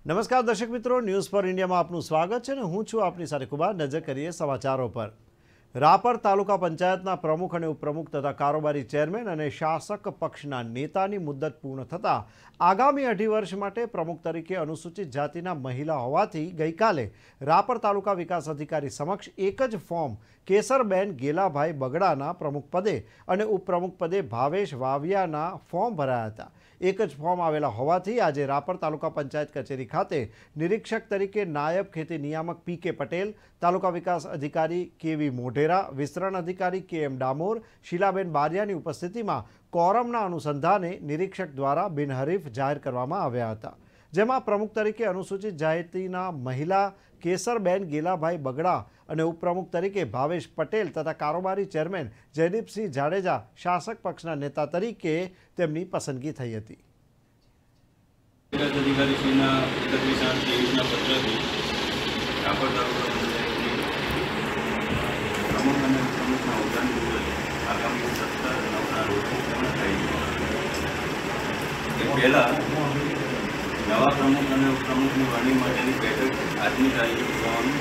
નમસ્કાર દર્શક મિત્રો, ન્યૂઝ ફોર ઇન્ડિયામાં આપનું સ્વાગત છે અને હું છું આપની સાથે કુમાર। નજર કરીએ સમાચારો પર। રાપર તાલુકા પંચાયતના પ્રમુખ અને ઉપપ્રમુખ તથા કારોબારી ચેરમેન અને શાસક પક્ષના નેતાની મુદ્દત પૂર્ણ થતાં આગામી 2.5 વર્ષ માટે પ્રમુખ તરીકે અનુસૂચિત જાતિના મહિલા હોવાથી ગઈકાલે રાપર તાલુકા વિકાસ અધિકારી સમક્ષ એક જ ફોર્મ કેસરબેન ગેલાભાઈ બગડાના પ્રમુખ પદે અને ઉપપ્રમુખ પદે ભાવેશ વાવિયાના ફોર્મ ભરાયા હતા। एक ज फॉर्म आवेला होवाथी आज रापर तालुका पंचायत कचेरी खाते निरीक्षक तरीके नायब खेती नियामक पी.के. पटेल, तालुका विकास अधिकारी के.वी. मोढेरा, विस्तरण अधिकारी के.एम. डामोर, शीलाबेन बारियानी उपस्थिति में कोरमना अनुसंधाने निरीक्षक द्वारा बिनहरीफ जाहिर करवामां आव्या हता। जेमां प्रमुख तरीके अनुसूचित जातिना महिला केसरबेन गेलाभाई बगड़ा और उपप्रमुख तरीके भावेश पटेल तथा कारोबारी चेरमेन जयदीपसिंह जाडेजा शासक पक्षना नेता तरीके तेमनी पसंदगी थई हती। नवा प्रमुख और उपप्रमुख की वर्णिंग माटेनी बैठक आजनी तारीखे बोलाववानी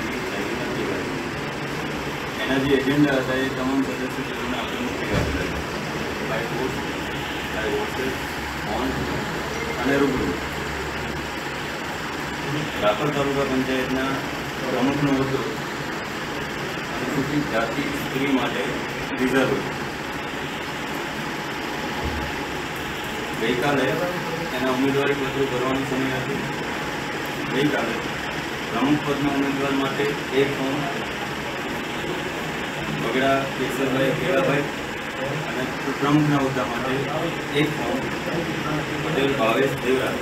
एना जे एजेंडा था ये तमाम सदस्यों आपणे मूकी आपेला by post, by WhatsApp, phone अने रूबरू। रापर तालुका पंचायतना प्रमुखनो होद्दो अनुसूचित जाति स्त्री माटे रिजर्व गईकाले एना उम्मीदवारी पत्र भरवानी समय हती। गईकाले प्रमुख पदना उम्मीदवार माटे एक फॉर्म बगड़ा केसरभाई गेलाभाई और उपप्रमुखना होद्दा माटे एक फॉर्म पटेल भावेश देवराज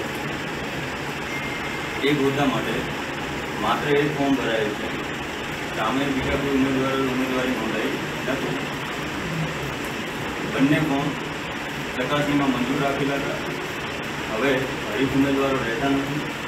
एक होद्दा माटे मात्र एक फॉर्म भरायेलुं छे। सामे बीजा कोई उम्मीदवारी नोंधाई नथी। बंने फॉर्म चकासणीमां मंजूर राखेला हता। हवे हरीफ उम्मीदवारों रहता नहीं।